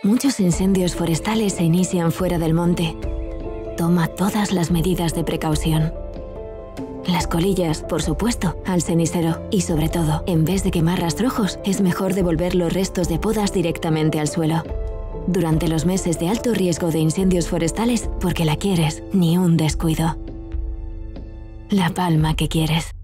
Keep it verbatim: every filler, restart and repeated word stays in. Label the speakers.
Speaker 1: Muchos incendios forestales se inician fuera del monte. Toma todas las medidas de precaución. Las colillas, por supuesto, al cenicero. Y sobre todo, en vez de quemar rastrojos, es mejor devolver los restos de podas directamente al suelo. Durante los meses de alto riesgo de incendios forestales, porque la quieres, ni un descuido. La palma que quieres.